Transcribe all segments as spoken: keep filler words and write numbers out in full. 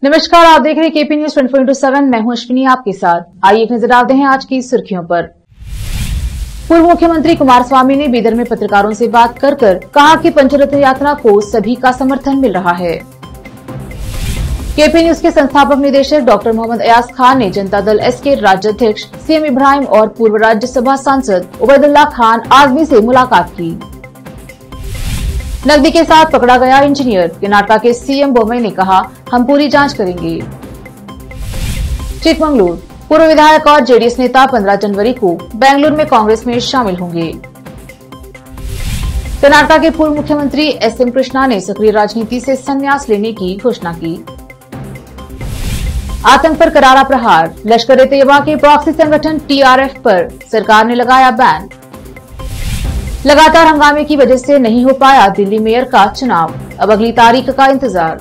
नमस्कार, आप देख रहे हैं KP news twenty four into seven. मैं हूं अश्विनी आपके साथ। आइए एक नजर डालते हैं आज की सुर्खियों पर। पूर्व मुख्यमंत्री कुमारस्वामी ने बीदर में पत्रकारों से बात कर कर कहा कि पंचरत्न यात्रा को सभी का समर्थन मिल रहा है। केपी न्यूज के संस्थापक निदेशक डॉक्टर मोहम्मद अयाज खान ने जनता दल एस के राज्य अध्यक्ष सीएम इब्राहिम और पूर्व राज्यसभा सांसद उबैदुल्ला खान आजमी से मुलाकात की। नकदी के साथ पकड़ा गया इंजीनियर, कर्नाटक के सीएम बोम्मई ने कहा, हम पूरी जांच करेंगे। चिकमंगलुरु, पूर्व विधायक और जेडीएस नेता पंद्रह जनवरी को बेंगलुरु में कांग्रेस में शामिल होंगे। कर्नाटक के पूर्व मुख्यमंत्री एस एम कृष्णा ने सक्रिय राजनीति से संन्यास लेने की घोषणा की। आतंक पर करारा प्रहार, लश्कर-ए-तैयबा के प्रॉक्सी संगठन टीआरएफ पर सरकार ने लगाया बैन। लगातार हंगामे की वजह से नहीं हो पाया दिल्ली मेयर का चुनाव, अब अगली तारीख का इंतजार।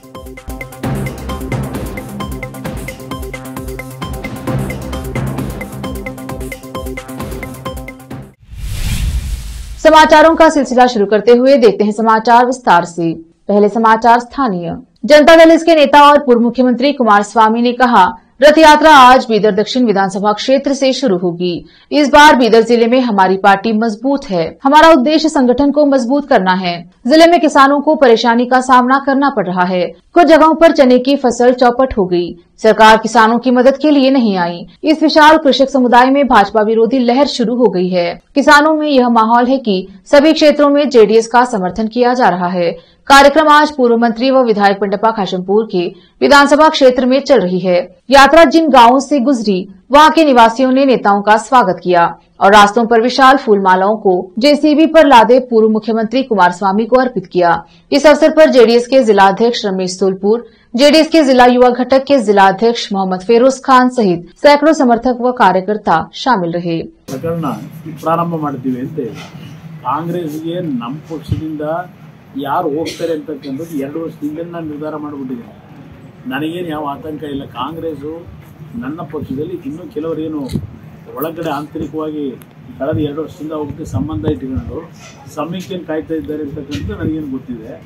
समाचारों का सिलसिला शुरू करते हुए देखते हैं समाचार विस्तार से। पहले समाचार स्थानीय। जनता दल इसके नेता और पूर्व मुख्यमंत्री कुमारस्वामी ने कहा, रथ यात्रा आज बीदर दक्षिण विधानसभा क्षेत्र से शुरू होगी। इस बार बीदर जिले में हमारी पार्टी मजबूत है। हमारा उद्देश्य संगठन को मजबूत करना है। जिले में किसानों को परेशानी का सामना करना पड़ रहा है। कुछ जगहों पर चने की फसल चौपट हो गई। सरकार किसानों की मदद के लिए नहीं आई। इस विशाल कृषक समुदाय में भाजपा विरोधी लहर शुरू हो गई है। किसानों में यह माहौल है कि सभी क्षेत्रों में जेडीएस का समर्थन किया जा रहा है। कार्यक्रम आज पूर्व मंत्री व विधायक पंडप्पा खाशमपुर के विधानसभा क्षेत्र में चल रही है। यात्रा जिन गांवों से गुजरी, वहां के निवासियों ने नेताओं का स्वागत किया और रास्तों पर विशाल फूल मालाओं को जेसीबी पर लादे पूर्व मुख्यमंत्री कुमारस्वामी को अर्पित किया। इस अवसर पर जेडीएस के जिला अध्यक्ष रमेश सोलपुर, जेडीएस के जिला युवा घटक के जिला अध्यक्ष मोहम्मद फेरोज खान सहित सैकड़ों समर्थक व कार्यकर्ता शामिल रहे। प्रारंभ ಮಾಡ್ತೀವಿ ಅಂತ ಕಾಂಗ್ರೆಸ್ಗೆ ನಮ್ಮ ಪಕ್ಷದಿಂದ ಯಾರು ಹೋಗ್ತಾರೆ ಅಂತಕ್ಕಂಥದ್ದು ಎರಡು ವರ್ಷದಿಂದ ನಾನು ನಿರ್ಧಾರ ಮಾಡಿಬಿಟ್ಟಿದ್ದೀನಿ। ನನಗೇನು ಯಾವ ಆತಂಕ ಇಲ್ಲ। ಕಾಂಗ್ರೆಸ್ಸು ನನ್ನ ಪಕ್ಷದಲ್ಲಿ ಇನ್ನೂ ಕೆಲವರೇನು ಒಳಗಡೆ ಆಂತರಿಕವಾಗಿ ಕಳೆದ ಎರಡು ವರ್ಷದಿಂದ ಹೋಗಿ ಸಂಬಂಧ ಇಟ್ಟುಕೊಂಡು ಸಮೀಕ್ಷೆಯನ್ನು ಕಾಯ್ತಾ ಇದ್ದಾರೆ ಅಂತಕ್ಕಂಥದ್ದು ನನಗೇನು ಗೊತ್ತಿದೆ।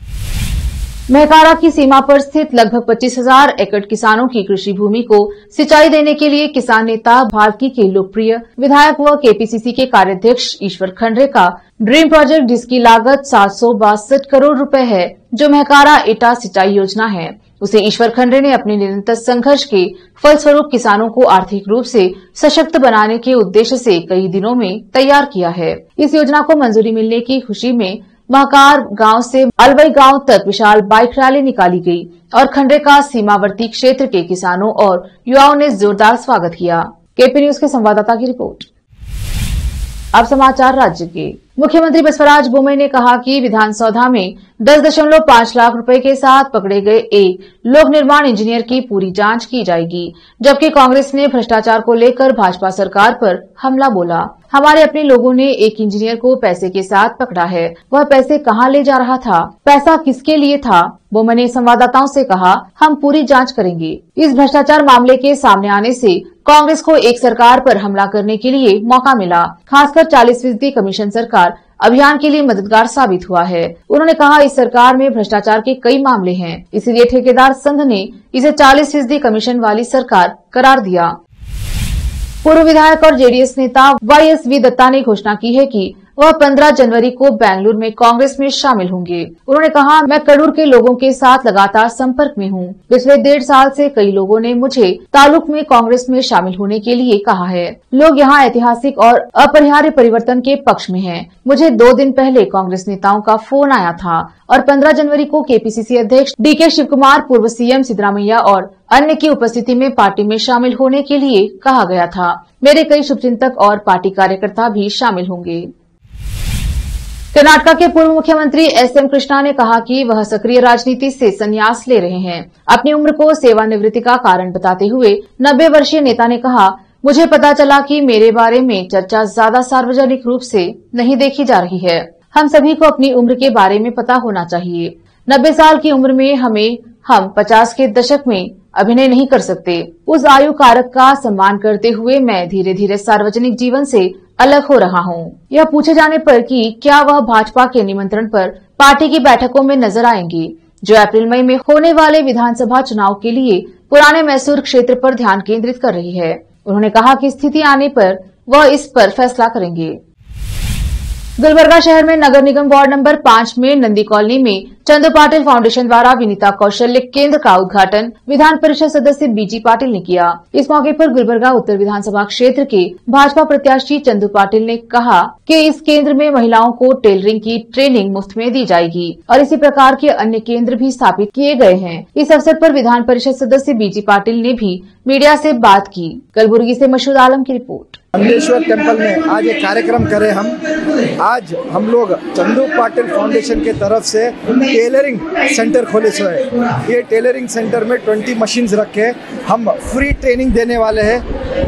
महकारा की सीमा पर स्थित लगभग पच्चीस हजार एकड़ किसानों की कृषि भूमि को सिंचाई देने के लिए किसान नेता भारती के लोकप्रिय विधायक व केपीसीसी के कार्याध्यक्ष ईश्वर खंडरे का ड्रीम प्रोजेक्ट, जिसकी लागत सात सौ बासठ करोड़ रुपए है, जो महकारा एटा सिंचाई योजना है, उसे ईश्वर खंडरे ने अपने निरंतर संघर्ष के फलस्वरूप किसानों को आर्थिक रूप से सशक्त बनाने के उद्देश्य से कई दिनों में तैयार किया है। इस योजना को मंजूरी मिलने की खुशी में महकार गांव से अलवई गांव तक विशाल बाइक रैली निकाली गई और खंडरे का सीमावर्ती क्षेत्र के किसानों और युवाओं ने जोरदार स्वागत किया। केपी न्यूज के संवाददाता की रिपोर्ट। अब समाचार राज्य के। मुख्यमंत्री बसवराज बोम्मई ने कहा कि विधानसौधा में दस दशमलव पांच लाख रुपए के साथ पकड़े गए एक लोक निर्माण इंजीनियर की पूरी जांच की जाएगी, जबकि कांग्रेस ने भ्रष्टाचार को लेकर भाजपा सरकार पर हमला बोला। हमारे अपने लोगों ने एक इंजीनियर को पैसे के साथ पकड़ा है। वह पैसे कहां ले जा रहा था, पैसा किसके लिए था? बोम्मई ने संवाददाताओं से कहा, हम पूरी जांच करेंगे। इस भ्रष्टाचार मामले के सामने आने से कांग्रेस को एक सरकार पर हमला करने के लिए मौका मिला। खासकर चालीस फीसदी कमीशन सरकार अभियान के लिए मददगार साबित हुआ है। उन्होंने कहा, इस सरकार में भ्रष्टाचार के कई मामले हैं, इसलिए ठेकेदार संघ ने इसे चालीस फीसदी कमीशन वाली सरकार करार दिया। पूर्व विधायक और जेडीएस नेता वाई एस वी दत्ता ने घोषणा की है कि वह पंद्रह जनवरी को बेंगलुरु में कांग्रेस में शामिल होंगे। उन्होंने कहा, मैं कड़ूर के लोगों के साथ लगातार संपर्क में हूं। पिछले डेढ़ साल से कई लोगों ने मुझे ताल्लुक में कांग्रेस में शामिल होने के लिए कहा है। लोग यहां ऐतिहासिक और अपरिहार्य परिवर्तन के पक्ष में हैं। मुझे दो दिन पहले कांग्रेस नेताओं का फोन आया था और पंद्रह जनवरी को केपीसीसी अध्यक्ष डी के शिवकुमार, पूर्व सीएम सिद्धरामैया और अन्य की उपस्थिति में पार्टी में शामिल होने के लिए कहा गया था। मेरे कई शुभचिंतक और पार्टी कार्यकर्ता भी शामिल होंगे। कर्नाटक के पूर्व मुख्यमंत्री एस एम कृष्णा ने कहा कि वह सक्रिय राजनीति से संन्यास ले रहे हैं। अपनी उम्र को सेवानिवृत्ति का कारण बताते हुए नब्बे वर्षीय नेता ने कहा, मुझे पता चला कि मेरे बारे में चर्चा ज्यादा सार्वजनिक रूप से नहीं देखी जा रही है। हम सभी को अपनी उम्र के बारे में पता होना चाहिए। नब्बे साल की उम्र में हमें हम पचास के दशक में अभिनय नहीं कर सकते। उस आयु कारक का सम्मान करते हुए मैं धीरे धीरे सार्वजनिक जीवन से अलग हो रहा हूं। यह पूछे जाने पर कि क्या वह भाजपा के निमंत्रण पर पार्टी की बैठकों में नजर आएंगी, जो अप्रैल मई में होने वाले विधानसभा चुनाव के लिए पुराने मैसूर क्षेत्र पर ध्यान केंद्रित कर रही है। उन्होंने कहा कि स्थिति आने पर वह इस पर फैसला करेंगे। गुलबर्गा शहर में नगर निगम वार्ड नंबर पाँच में नंदी कॉलोनी में चंदू पाटिल फाउंडेशन द्वारा विनीता कौशल्य केंद्र का उद्घाटन विधान परिषद सदस्य बीजी पाटिल ने किया। इस मौके पर गुलबर्गा उत्तर विधानसभा क्षेत्र के भाजपा प्रत्याशी चंदू पाटिल ने कहा कि इस केंद्र में महिलाओं को टेलरिंग की ट्रेनिंग मुफ्त में दी जाएगी और इसी प्रकार के अन्य केंद्र भी स्थापित किए गए हैं। इस अवसर पर विधान परिषद सदस्य बीजी पाटिल ने भी मीडिया से बात की। कलबुर्गी से मशहूद आलम की रिपोर्ट। नंदेश्वर टेम्पल में आज एक कार्यक्रम करे हम आज हम लोग चंदू पाटिल फाउंडेशन के तरफ से टेलरिंग सेंटर खोले सो है। ये टेलरिंग सेंटर में बीस मशीन्स रखे हम फ्री ट्रेनिंग देने वाले हैं।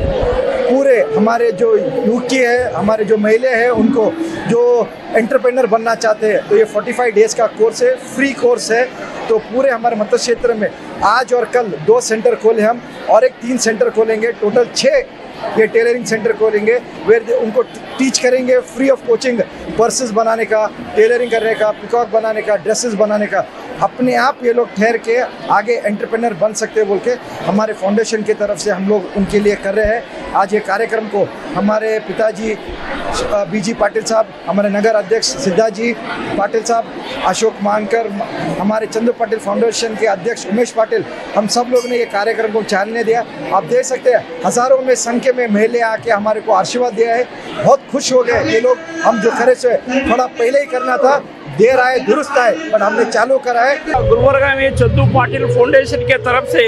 पूरे हमारे जो यूथ की है, हमारे जो महिला है, उनको जो एंटरप्रेन्योर बनना चाहते हैं तो ये पैंतालीस डेज का कोर्स है, फ्री कोर्स है। तो पूरे हमारे मत क्षेत्र में आज और कल दो सेंटर खोले हम और एक तीन सेंटर खोलेंगे। टोटल छः ये टेलरिंग सेंटर खोलेंगे वेर उनको टीच करेंगे फ्री ऑफ कोचिंग, पर्सेस बनाने का, टेलरिंग करने का, पिकॉक बनाने का, ड्रेसेस बनाने का। अपने आप ये लोग ठहर के आगे एंटरप्रेन्योर बन सकते हैं बोल के हमारे फाउंडेशन की तरफ से हम लोग उनके लिए कर रहे हैं। आज ये कार्यक्रम को हमारे पिताजी बीजी पाटिल साहब, हमारे नगर अध्यक्ष सिद्धाजी पाटिल साहब, अशोक मानकर, हमारे चंदू पाटिल फाउंडेशन के अध्यक्ष उमेश पाटिल, हम सब लोग ने ये कार्यक्रम को चालने दिया। आप देख सकते हैं हजारों में संख्या में महिला आके हमारे को आशीर्वाद दिया है। बहुत खुश हो गए ये लोग। हम जो करे से थोड़ा पहले ही करना था, देर आए दुरुस्त आए, पर हमने चालू करा है। गुलबर्गा में चंदू पाटिल फाउंडेशन के तरफ से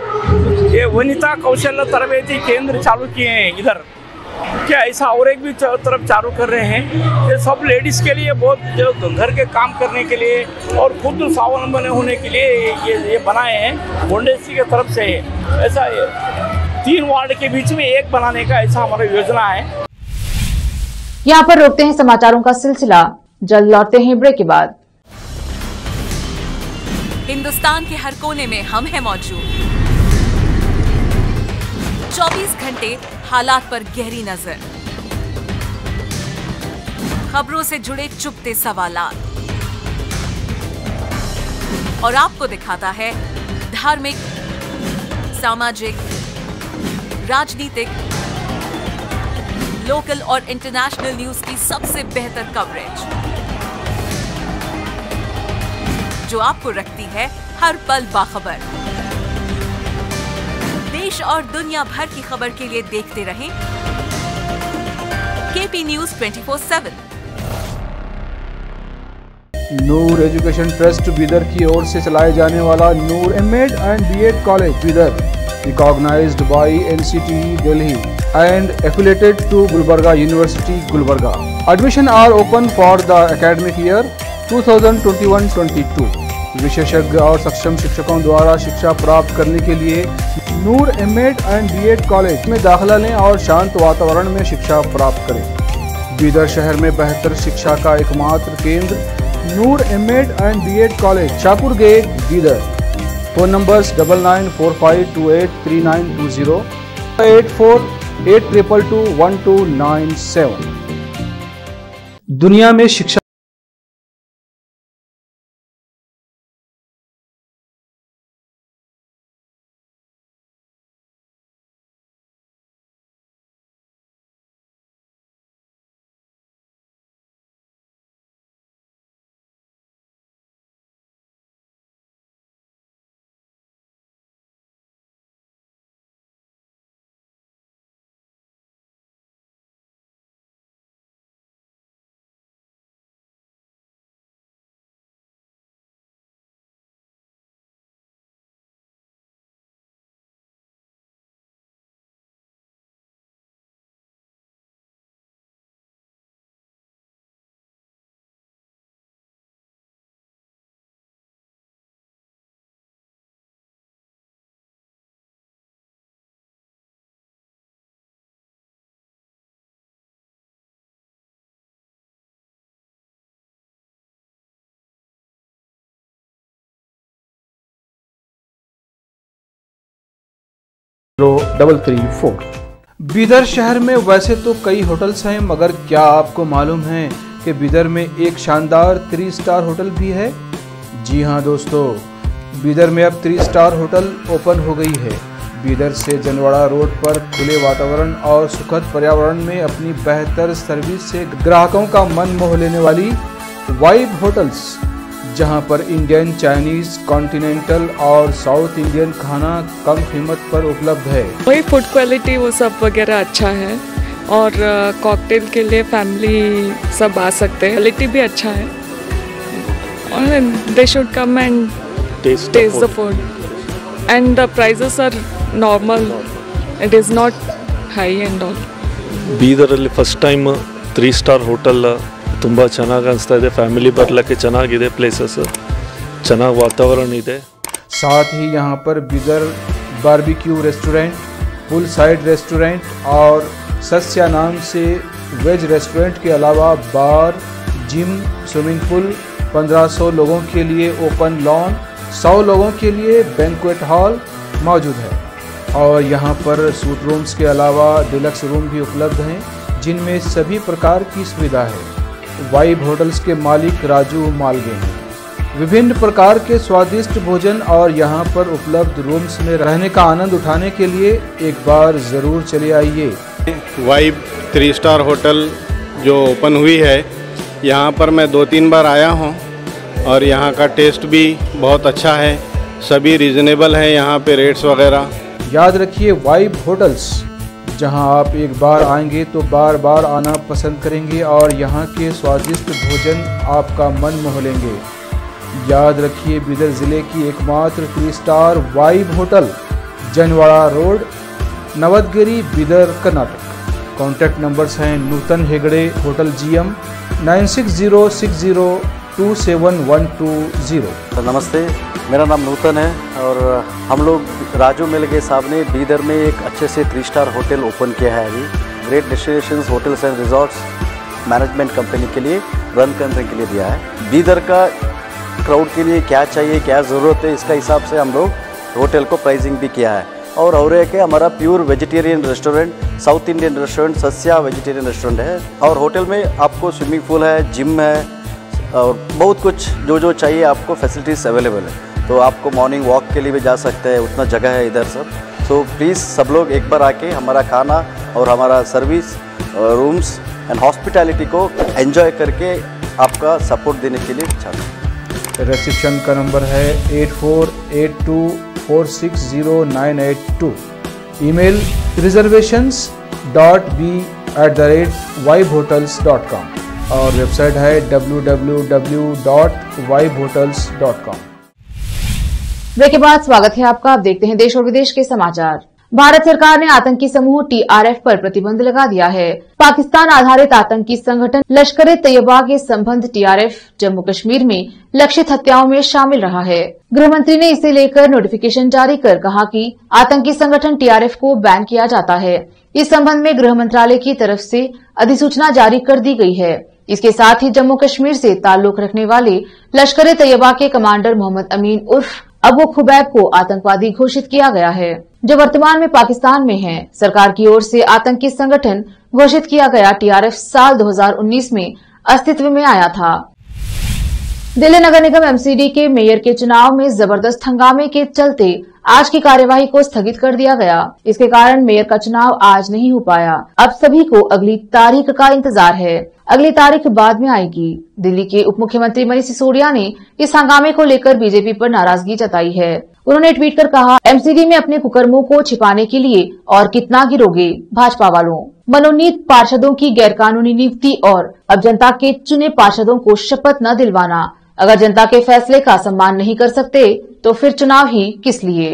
ये वनिता कौशल्य तरबेती केंद्र चालू किए हैं इधर। क्या ऐसा और एक भी तरफ चालू कर रहे हैं। ये सब लेडीज़ के लिए बहुत जो घर के काम करने के लिए और खुद स्वावलंबन होने के लिए ये ये बनाए हैं फाउंडेशन की तरफ से। ऐसा है तीन वार्ड के बीच में एक बनाने का ऐसा हमारा योजना है। यहाँ पर रोकते हैं समाचारों का सिलसिला, जल्द लौटते हैं ब्रेक के बाद। हिंदुस्तान के हर कोने में हम हैं मौजूद। चौबीस घंटे हालात पर गहरी नजर, खबरों से जुड़े चुपते सवालात और आपको दिखाता है धार्मिक, सामाजिक, राजनीतिक, लोकल और इंटरनेशनल न्यूज की सबसे बेहतर कवरेज जो आपको रखती है हर पल बाखबर। देश और दुनिया भर की खबर के लिए देखते रहें KP news twenty four seven. Noor education trust Bidar की ओर से चलाए जाने वाला Noor MEd and BEd college Bidar, recognised by NCT Delhi and affiliated to Gulbarga University, Gulbarga. Admission are open for the academic year twenty twenty-one twenty-two. विशेषज्ञ और सक्षम शिक्षकों द्वारा शिक्षा प्राप्त करने के लिए Noor MEd and BEd college में दाखिला लें और शांत वातावरण में शिक्षा प्राप्त करें। बीदर शहर में बेहतर शिक्षा का एकमात्र केंद्र Noor MEd and BEd college, Shahpur gate, Bidar. Phone numbers double nine four five two eight three nine two zero eight four eight triple two one two nine seven. दुनिया में शिक्षा डबल थ्री फोर। बीदर शहर में वैसे तो कई होटल्स हैं, मगर क्या आपको मालूम है कि बीदर में एक शानदार थ्री स्टार होटल भी है? जी हां दोस्तों, बीदर में अब थ्री स्टार होटल ओपन हो गई है। बीदर से जनवाड़ा रोड पर खुले वातावरण और सुखद पर्यावरण में अपनी बेहतर सर्विस से ग्राहकों का मन मोह लेने वाली वाइब होटल्स, जहां पर इंडियन, चाइनीज, कॉन्टिनेंटल और साउथ इंडियन खाना कम कीमत पर उपलब्ध है। वही फूड क्वालिटी वो सब वगैरह अच्छा है और कॉकटेल के लिए फैमिली सब आ सकते हैं। क्वालिटी भी अच्छा है और they should come and taste the food and the prices are normal, it is not high and all. ಬೀದರಲ್ಲಿ first time three star hotel ತುಂಬ ಚೆನ್ನಾಗಿ ಅನಿಸ್ತಾ ಇದೆ। ಫ್ಯಾಮಿಲಿ ಬರಲಿಕ್ಕೆ ಚೆನ್ನಾಗಿದೆ, ಪ್ಲೇಸಸ್ ಚೆನ್ನಾಗಿ ವಾತಾವರಣ ಇದೆ। साथ ही यहाँ पर Bidar barbecue restaurant, pool side restaurant और सस्या नाम से वेज रेस्टोरेंट के अलावा बार, जिम, स्विमिंग पूल, पंद्रह सौ लोगों के लिए ओपन लॉन, सौ लोगों के लिए बैंक्वेट हॉल मौजूद है। और यहाँ पर सूट रूम्स के अलावा डिलक्स रूम भी उपलब्ध हैं, जिनमें सभी प्रकार की सुविधा है। वाइब होटल्स के मालिक राजू मालगे हैं। विभिन्न प्रकार के स्वादिष्ट भोजन और यहाँ पर उपलब्ध रूम्स में रहने का आनंद उठाने के लिए एक बार ज़रूर चले आइए। वाइब थ्री स्टार होटल जो ओपन हुई है, यहाँ पर मैं दो तीन बार आया हूँ और यहाँ का टेस्ट भी बहुत अच्छा है। सभी रीज़नेबल हैं यहाँ पे रेट्स वगैरह। याद रखिए, वाइब होटल्स, जहां आप एक बार आएंगे तो बार बार आना पसंद करेंगे और यहां के स्वादिष्ट भोजन आपका मन मोह लेंगे। याद रखिए, बीदर ज़िले की एकमात्र three star Vibe hotel, Janwada road, Navadgiri, Bidar, Karnataka. Contact numbers हैं Nutan Hegde, hotel GM, nine six zero six zero two seven one two zero. नमस्ते, मेरा नाम नूतन है और हम लोग राजू मिलगे साहब ने बीदर में एक अच्छे से थ्री स्टार होटल ओपन किया है। अभी great destinations hotels and resorts management company के लिए रन करने के लिए दिया है। बीदर का क्राउड के लिए क्या चाहिए, क्या ज़रूरत है, इसका हिसाब से हम लोग होटल को प्राइसिंग भी किया है। और और एक है हमारा pure vegetarian restaurant, south Indian restaurant, सस्या वेजिटेरियन रेस्टोरेंट है। और होटल में आपको स्विमिंग पूल है, जिम है और बहुत कुछ जो जो चाहिए आपको फैसिलिटीज़ अवेलेबल है। तो आपको मॉर्निंग वॉक के लिए भी जा सकते हैं, उतना जगह है इधर सब। सो प्लीज़ सब लोग एक बार आके हमारा खाना और हमारा सर्विस, रूम्स एंड हॉस्पिटैलिटी को एंजॉय करके आपका सपोर्ट देने के लिए चाहते हैं। रिसेप्शन का नंबर है eight four eight two four six zero nine eight two. Email reservations dot B at the rate vibe hotels dot com और वेबसाइट है W W W dot vibe hotels dot com. Break के बाद स्वागत है आपका। आप देखते हैं देश और विदेश के समाचार। भारत सरकार ने आतंकी समूह टीआरएफ पर प्रतिबंध लगा दिया है। पाकिस्तान आधारित आतंकी संगठन लश्कर ए तैयबा के संबंध टीआरएफ जम्मू कश्मीर में लक्षित हत्याओं में शामिल रहा है। गृह मंत्री ने इसे लेकर नोटिफिकेशन जारी कर कहा कि आतंकी संगठन टीआरएफ को बैन किया जाता है। इस संबंध में गृह मंत्रालय की तरफ से अधिसूचना जारी कर दी गई है। इसके साथ ही जम्मू कश्मीर से ताल्लुक रखने वाले लश्कर ए तैयबा के कमांडर मोहम्मद अमीन उर्फ अबू खुबैब को आतंकवादी घोषित किया गया है, जो वर्तमान में पाकिस्तान में है। सरकार की ओर से आतंकी संगठन घोषित किया गया टीआरएफ साल दो हज़ार उन्नीस में अस्तित्व में आया था। दिल्ली नगर निगम एमसीडी के मेयर के चुनाव में जबरदस्त हंगामे के चलते आज की कार्यवाही को स्थगित कर दिया गया। इसके कारण मेयर का चुनाव आज नहीं हो पाया। अब सभी को अगली तारीख का इंतजार है। अगली तारीख बाद में आएगी। दिल्ली के उप मुख्यमंत्री मनीष सिसोदिया ने इस हंगामे को लेकर बीजेपी पर नाराजगी जताई है। उन्होंने ट्वीट कर कहा, एमसीडी में अपने कुकर्मों को छिपाने के लिए और कितना गिरोगे भाजपा वालों। मनोनीत पार्षदों की गैरकानूनी नियुक्ति और अब जनता के चुने पार्षदों को शपथ न दिलवाना। अगर जनता के फैसले का सम्मान नहीं कर सकते तो फिर चुनाव ही किस लिए।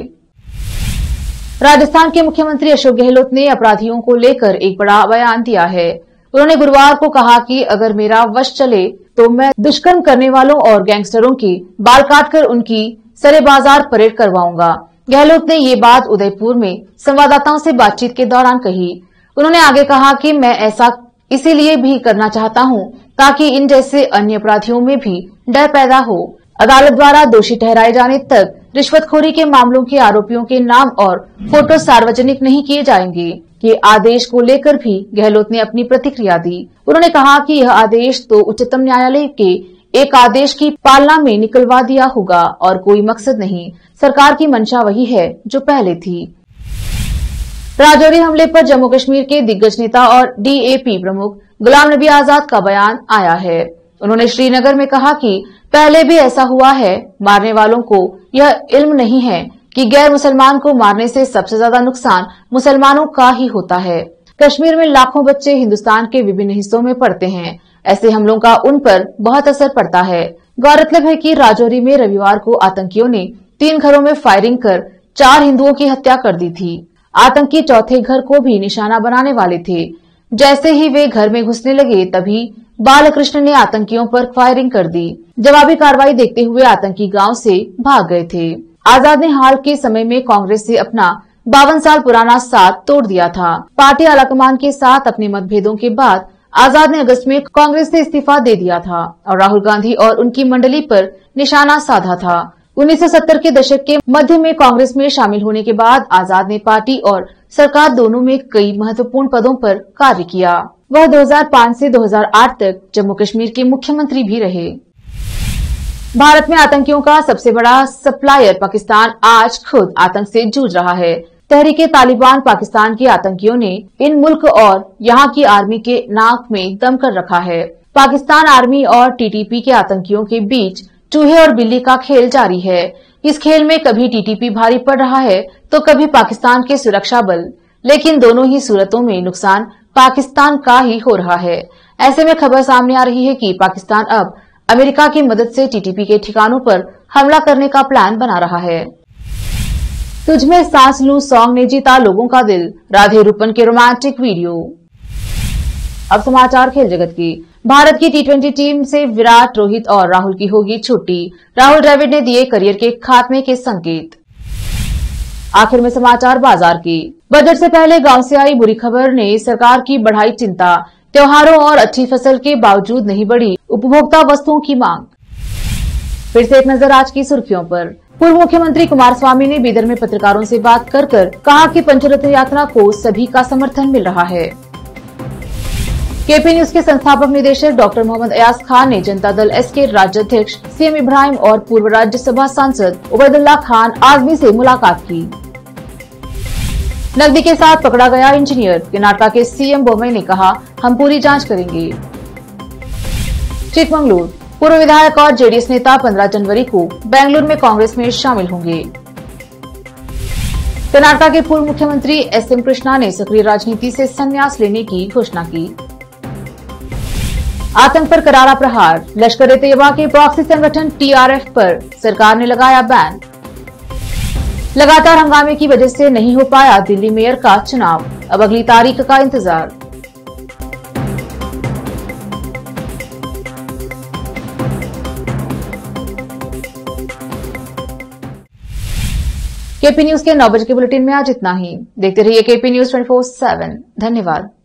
राजस्थान के मुख्यमंत्री अशोक गहलोत ने अपराधियों को लेकर एक बड़ा बयान दिया है। उन्होंने गुरुवार को कहा कि अगर मेरा वश चले तो मैं दुष्कर्म करने वालों और गैंगस्टरों के बाल काटकर उनकी सरे बाजार परेड करवाऊंगा। गहलोत ने ये बात उदयपुर में संवाददाताओं से बातचीत के दौरान कही। उन्होंने आगे कहा कि मैं ऐसा इसीलिए भी करना चाहता हूं ताकि इन जैसे अन्य अपराधियों में भी डर पैदा हो। अदालत द्वारा दोषी ठहराए जाने तक रिश्वतखोरी के मामलों के आरोपियों के नाम और फोटो सार्वजनिक नहीं किए जाएंगे। ये आदेश को लेकर भी गहलोत ने अपनी प्रतिक्रिया दी। उन्होंने कहा कि यह आदेश तो उच्चतम न्यायालय के एक आदेश की पालना में निकलवा दिया होगा और कोई मकसद नहीं। सरकार की मंशा वही है जो पहले थी। राजौरी हमले पर जम्मू कश्मीर के दिग्गज नेता और डीएपी प्रमुख गुलाम नबी आजाद का बयान आया है। उन्होंने श्रीनगर में कहा कि पहले भी ऐसा हुआ है। मारने वालों को यह इल्म नहीं है कि गैर मुसलमान को मारने से सबसे ज्यादा नुकसान मुसलमानों का ही होता है। कश्मीर में लाखों बच्चे हिंदुस्तान के विभिन्न हिस्सों में पढ़ते हैं। ऐसे हमलों का उन पर बहुत असर पड़ता है। गौरतलब है कि राजौरी में रविवार को आतंकियों ने तीन घरों में फायरिंग कर चार हिंदुओं की हत्या कर दी थी। आतंकी चौथे घर को भी निशाना बनाने वाले थे। जैसे ही वे घर में घुसने लगे तभी बालकृष्ण ने आतंकियों पर फायरिंग कर दी। जवाबी कार्रवाई देखते हुए आतंकी गांव से भाग गए थे। आजाद ने हाल के समय में कांग्रेस से अपना बावन साल पुराना साथ तोड़ दिया था। पार्टी आलाकमान के साथ अपने मतभेदों के बाद आजाद ने अगस्त में कांग्रेस से इस्तीफा दे दिया था और राहुल गांधी और उनकी मंडली पर निशाना साधा था। उन्नीस सौ सत्तर के दशक के मध्य में कांग्रेस में शामिल होने के बाद आजाद ने पार्टी और सरकार दोनों में कई महत्वपूर्ण पदों पर कार्य किया। वह दो हज़ार पाँच से दो हज़ार आठ तक जम्मू कश्मीर के मुख्यमंत्री भी रहे। भारत में आतंकियों का सबसे बड़ा सप्लायर पाकिस्तान आज खुद आतंक से जूझ रहा है। तहरीके तालिबान पाकिस्तान के आतंकियों ने इन मुल्क और यहाँ की आर्मी के नाक में दम कर रखा है। पाकिस्तान आर्मी और टीटीपी के आतंकियों के बीच चूहे और बिल्ली का खेल जारी है। इस खेल में कभी टीटीपी भारी पड़ रहा है तो कभी पाकिस्तान के सुरक्षा बल, लेकिन दोनों ही सूरतों में नुकसान पाकिस्तान का ही हो रहा है। ऐसे में खबर सामने आ रही है कि पाकिस्तान अब अमेरिका की मदद से टीटीपी के ठिकानों पर हमला करने का प्लान बना रहा है। तुझमें सांस लूं सॉन्ग ने जीता लोगों का दिल, राधे रूपन के रोमांटिक वीडियो। अब समाचार खेल जगत की। भारत की टी ट्वेंटी टीम से विराट, रोहित और राहुल की होगी छुट्टी। राहुल द्रविड़ ने दिए करियर के खात्मे के संकेत। आखिर में समाचार बाजार की। बजट से पहले गांव से आई बुरी खबर ने सरकार की बढ़ाई चिंता। त्योहारों और अच्छी फसल के बावजूद नहीं बढ़ी उपभोक्ता वस्तुओं की मांग। फिर से एक नजर आज की सुर्खियों पर। पूर्व मुख्यमंत्री कुमारस्वामी ने बीदर में पत्रकारों से बात कर कर कहा कि पंचरत्न यात्रा को सभी का समर्थन मिल रहा है। केपी न्यूज के संस्थापक निदेशक डॉक्टर मोहम्मद अयाज खान ने जनता दल एस के राज्य अध्यक्ष सीएम इब्राहिम और पूर्व राज्यसभा सांसद उबैदुल्ला खान आजमी से मुलाकात की। नकदी के साथ पकड़ा गया इंजीनियर, कर्नाटक के सीएम बोम्मई ने कहा हम पूरी जांच करेंगे। चिकमंगलुरु, पूर्व विधायक और जेडीएस नेता पंद्रह जनवरी को बेंगलुरु में कांग्रेस में शामिल होंगे। कर्नाटक के पूर्व मुख्यमंत्री एस एम कृष्णा ने सक्रिय राजनीति से संन्यास लेने की घोषणा की। आतंक पर करारा प्रहार, लश्कर-ए-तैयबा के प्रॉक्सी संगठन टीआरएफ पर सरकार ने लगाया बैन। लगातार हंगामे की वजह से नहीं हो पाया दिल्ली मेयर का चुनाव, अब अगली तारीख का इंतजार। केपी न्यूज के नौ बजे के बुलेटिन में आज इतना ही। देखते रहिए KP news twenty four seven. धन्यवाद।